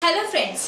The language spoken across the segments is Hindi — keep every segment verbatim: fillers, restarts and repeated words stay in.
हेलो फ्रेंड्स,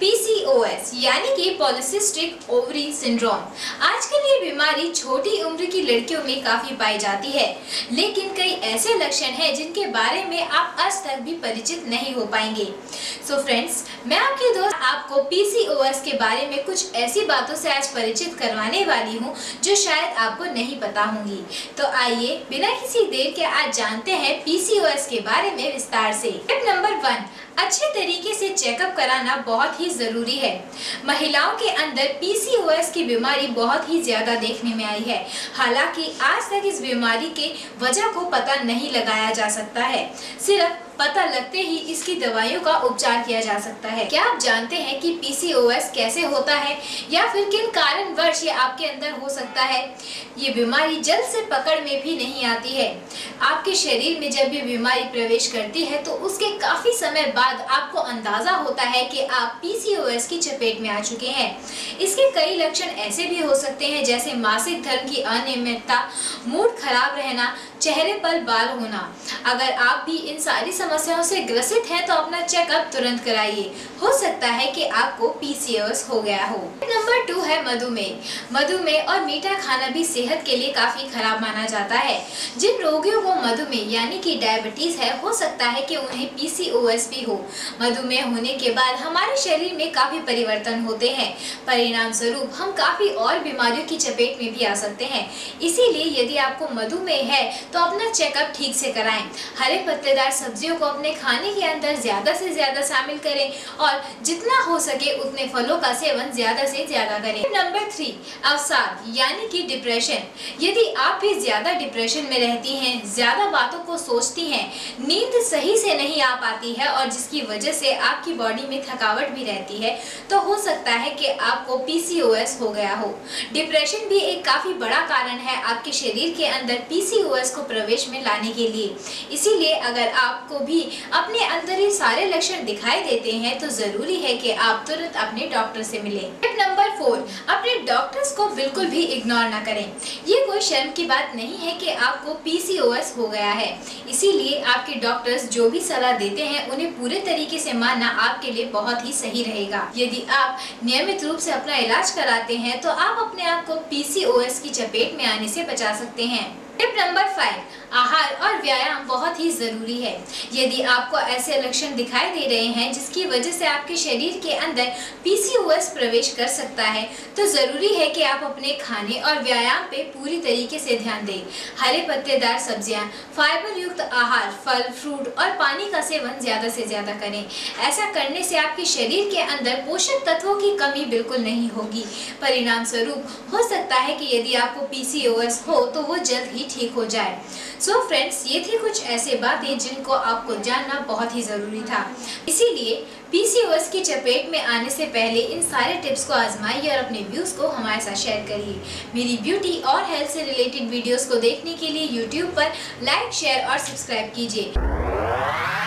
पीसीओएस यानी कि पॉलीसिस्टिक ओवरी सिंड्रोम आजकल ये बीमारी छोटी उम्र की लड़कियों में काफी पाई जाती है, लेकिन कई ऐसे लक्षण हैं जिनके बारे में आप आज तक भी परिचित नहीं हो पाएंगे। सो so फ्रेंड्स, मैं आपकी दोस्त आपको पीसीओएस के बारे में कुछ ऐसी बातों से आज परिचित करवाने वाली हूँ जो शायद आपको नहीं पता होंगी। तो आइए बिना किसी देर के आज जानते हैं पीसीओएस के बारे में विस्तार से। टिप नंबर वन, अच्छे तरीके से चेकअप कराना बहुत ही जरूरी है। महिलाओं के अंदर पीसीओएस की बीमारी बहुत ही ज्यादा देखने में आई है। हालांकि आज तक इस बीमारी के वजह को पता नहीं लगाया जा सकता है। सिर्फ पता लगते ही इसकी दवाइयों का उपचार किया जा सकता है। क्या आप जानते हैं कि पीसीओएस कैसे होता है या फिर किन कारणवश ये आपके अंदर हो सकता है? ये बीमारी जल्द से पकड़ में भी नहीं आती है। आपके शरीर में जब ये बीमारी प्रवेश करती है तो उसके काफी समय बाद आपको अंदाजा होता है कि आप पीसीओएस की चपेट में आ चुके हैं। इसके कई लक्षण ऐसे भी हो सकते हैं जैसे मासिक धर्म की अनियमितता, मूड खराब रहना, चेहरे पर बाल होना। अगर आप भी इन सारी समस्याओं से ग्रसित हैं तो अपना चेकअप तुरंत कराइए। हो सकता है कि आपको पीसीओएस हो गया हो। नंबर टू है मधुमेह। मधुमेह और मीठा खाना भी सेहत के लिए काफी खराब माना जाता है। जिन रोगियों को मधुमेह यानी कि डायबिटीज है, हो सकता है कि उन्हें पीसीओएस भी हो। मधुमेह होने के बाद हमारे शरीर में काफी परिवर्तन होते हैं। परिणाम स्वरूप हम काफी और बीमारियों की चपेट में भी आ सकते हैं। इसीलिए यदि आपको मधुमेह है तो अपना चेकअप ठीक से कराएं। हरे पत्तेदार सब्जियों को अपने खाने के अंदर ज्यादा से ज्यादा शामिल करें और जितना हो सके उतने फलों का सेवन ज्यादा से ज्यादा करें। नंबर थ्री, अवसाद यानी कि डिप्रेशन। यदि आप भी ज्यादा डिप्रेशन में रहती हैं, ज्यादा बातों को सोचती हैं, नींद सही से नहीं आ पाती है और जिसकी वजह से आपकी बॉडी में थकावट भी रहती है, तो हो सकता है कि आपको पीसीओएस हो गया हो। डिप्रेशन भी एक काफी बड़ा कारण है आपके शरीर के अंदर पीसीओएस को प्रवेश में लाने के लिए। इसीलिए अगर आपको भी अपने अंदर ये सारे लक्षण दिखाई देते हैं तो जरूरी है कि आप तुरंत अपने डॉक्टर से मिलें। टिप नंबर फोर, अपने डॉक्टर्स को बिल्कुल भी इग्नोर ना करें। ये कोई शर्म की बात नहीं है कि आपको पीसीओएस हो गया है। इसीलिए आपके डॉक्टर्स जो भी सलाह देते हैं उन्हें पूरे तरीके से मानना आपके लिए बहुत ही सही रहेगा। यदि आप नियमित रूप से अपना इलाज कराते हैं तो आप अपने आप को पीसीओएस की चपेट में आने से बचा सकते हैं। टिप नंबर फाइव, आहार और व्यायाम बहुत ही जरूरी है। यदि आपको ऐसे लक्षण दिखाई दे रहे हैं जिसकी वजह से आपके शरीर के अंदर पीसीओएस प्रवेश कर सकता है, तो जरूरी है कि आप अपने खाने और व्यायाम पे पूरी तरीके से ध्यान दें। हरे पत्तेदार सब्जियां, फाइबर युक्त आहार, फल, फ्रूट और पानी का सेवन ज्यादा से ज्यादा करें। ऐसा करने से आपके शरीर के अंदर पोषक तत्वों की कमी बिल्कुल नहीं होगी। परिणाम स्वरूप हो सकता है कि यदि आपको पीसीओएस हो तो वो जल्द ही ठीक हो जाए। सो so फ्रेंड्स, ये थी कुछ ऐसे बातें जिनको आपको जानना बहुत ही जरूरी था। इसीलिए पीसीओएस की चपेट में आने से पहले इन सारे टिप्स को आजमाइए और अपने व्यूज को हमारे साथ शेयर करिए। मेरी ब्यूटी और हेल्थ से रिलेटेड वीडियोस को देखने के लिए यूट्यूब पर लाइक, शेयर और सब्सक्राइब कीजिए।